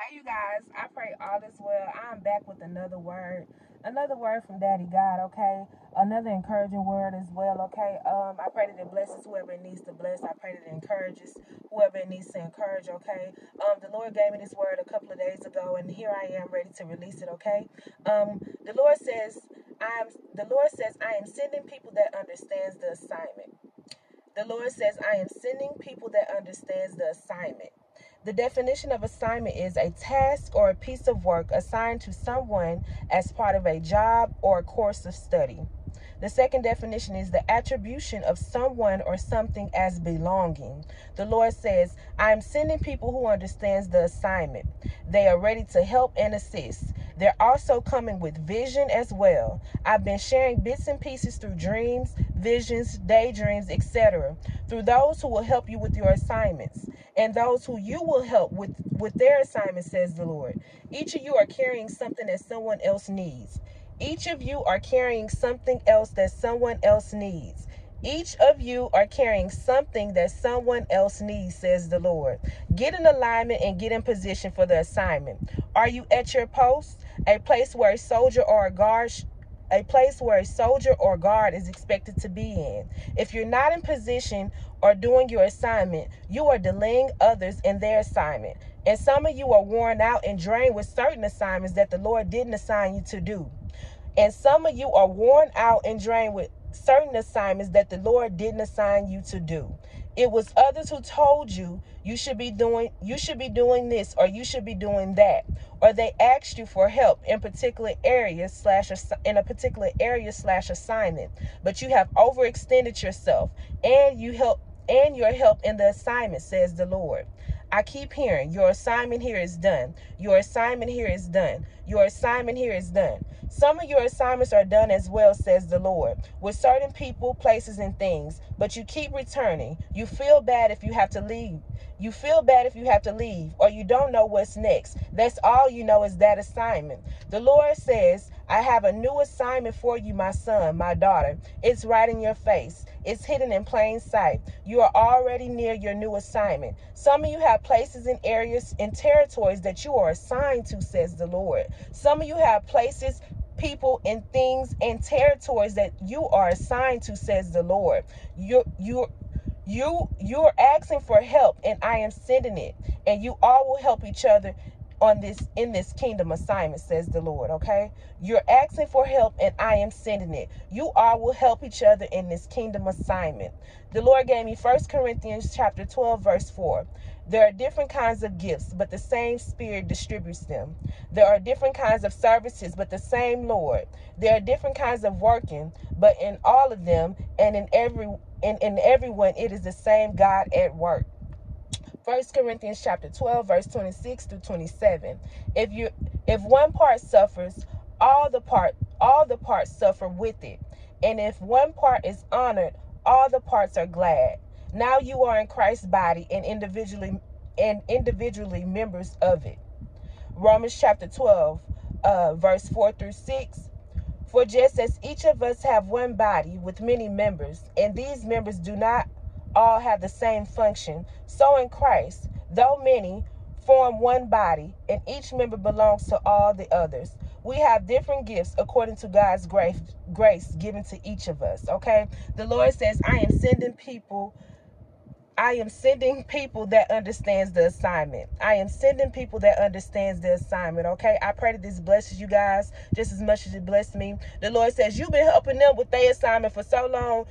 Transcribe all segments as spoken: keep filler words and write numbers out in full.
Hey, you guys, I pray all is well. I'm back with another word, another word from Daddy God, okay? Another encouraging word as well, okay? Um, I pray that it blesses whoever it needs to bless. I pray that it encourages whoever it needs to encourage, okay? Um, the Lord gave me this word a couple of days ago, and here I am ready to release it, okay? Um, the Lord says, I'm the Lord says, I am sending people that understands the assignment. The Lord says, I am sending people that understands the assignment. The definition of assignment is a task or a piece of work assigned to someone as part of a job or a course of study. The second definition is the attribution of someone or something as belonging. The Lord says, I am sending people who understands the assignment. They are ready to help and assist. They're also coming with vision as well. I've been sharing bits and pieces through dreams, visions, daydreams, et cetera, through those who will help you with your assignments and those who you will help with, with their assignments, says the Lord. Each of you are carrying something that someone else needs. Each of you are carrying something else that someone else needs. Each of you are carrying something that someone else needs, says the Lord. Get in alignment and get in position for the assignment. Are you at your post, a place where a soldier or a guard a place where a soldier or guard is expected to be in? If you're not in position or doing your assignment, you are delaying others in their assignment. And some of you are worn out and drained with certain assignments that the Lord didn't assign you to do. And some of you are worn out and drained with certain assignments that the Lord didn't assign you to do. It was others who told you you should be doing you should be doing this or you should be doing that, or they asked you for help in particular areas slash in a particular area slash assignment, but you have overextended yourself and you help and your help in the assignment, says the Lord. I keep hearing your assignment here is done. Your assignment here is done. Your assignment here is done. Some of your assignments are done as well, says the Lord, with certain people, places, and things, but you keep returning. You feel bad if you have to leave. You feel bad if you have to leave, or you don't know what's next. That's all you know is that assignment. The Lord says, I have a new assignment for you, my son, my daughter. It's right in your face. It's hidden in plain sight. You are already near your new assignment. Some of you have places and areas and territories that you are assigned to, says the Lord. Some of you have places, people, and things and territories that you are assigned to, says the Lord. You you you you're asking for help, and I am sending it, and you all will help each other on this in this kingdom assignment, says the Lord. Okay, you're asking for help and I am sending it. You all will help each other in this kingdom assignment. The Lord gave me First Corinthians chapter twelve verse four. There are different kinds of gifts, but the same Spirit distributes them. There are different kinds of services, but the same Lord. There are different kinds of working, but in all of them and in every in, in everyone it is the same God at work. First Corinthians chapter twelve, verse twenty-six through twenty-seven. If you if one part suffers, all the part all the parts suffer with it. And if one part is honored, all the parts are glad. Now you are in Christ's body and individually and individually members of it. Romans chapter twelve, uh, verse four through six. For just as each of us have one body with many members, and these members do not all have the same function, so in Christ, though many, form one body, and each member belongs to all the others. We have different gifts according to God's grace, grace given to each of us. Okay, the Lord says, I am sending people. I am sending people that understands the assignment. I am sending people that understands the assignment. Okay, I pray that this blesses you guys just as much as it blessed me. The Lord says, you've been helping them with their assignment for so long.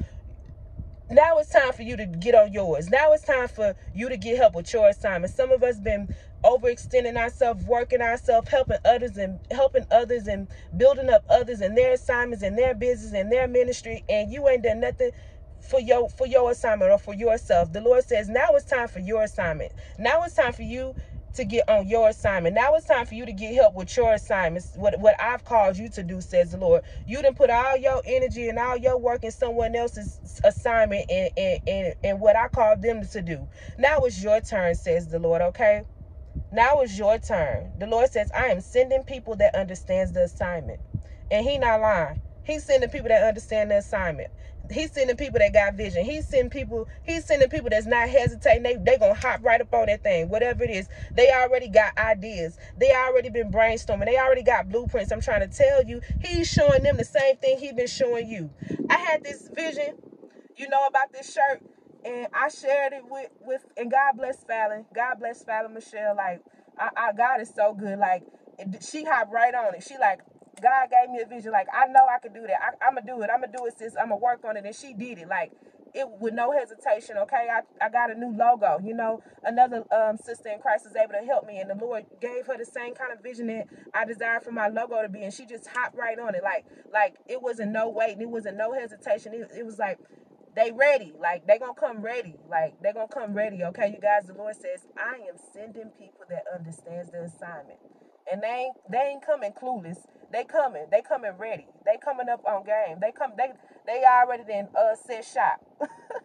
Now it's time for you to get on yours. Now it's time for you to get help with your assignment. Some of us been overextending ourselves, working ourselves, helping others and helping others and building up others and their assignments and their business and their ministry, and you ain't done nothing for your for your assignment or for yourself. The Lord says, now it's time for your assignment. Now it's time for you to get on your assignment. Now it's time for you to get help with your assignments, what what I've called you to do, says the Lord. You done put all your energy and all your work in someone else's assignment and, and, and, and what I called them to do. Now it's your turn, says the Lord, okay? Now it's your turn. The Lord says, I am sending people that understands the assignment. And he not lying. He's sending people that understand the assignment. he's sending people that got vision. He's sending people, he's sending people that's not hesitating. They they gonna hop right up on that thing, whatever it is. They already got ideas. They already been brainstorming. They already got blueprints. I'm trying to tell you, he's showing them the same thing he's been showing you. I had this vision, you know, about this shirt, and I shared it with with and God bless Fallon. God bless Fallon Michelle. Like, I, I God is so good. Like, she hopped right on it. She like, God gave me a vision. Like, I know I could do that. I, I'm gonna do it. I'm gonna do it, sis. I'm gonna work on it. And she did it. Like, it with no hesitation. Okay, I, I got a new logo. You know, another um, sister in Christ was able to help me, and the Lord gave her the same kind of vision that I desired for my logo to be. And she just hopped right on it. Like, like it wasn't no waiting. It wasn't no hesitation. It, it was like, they ready. Like, they gonna come ready. Like, they gonna come ready. Okay, you guys. The Lord says, I am sending people that understands the assignment. And they ain't they ain't coming clueless. They coming. They coming ready. They coming up on game. They come they they already then uh set shop.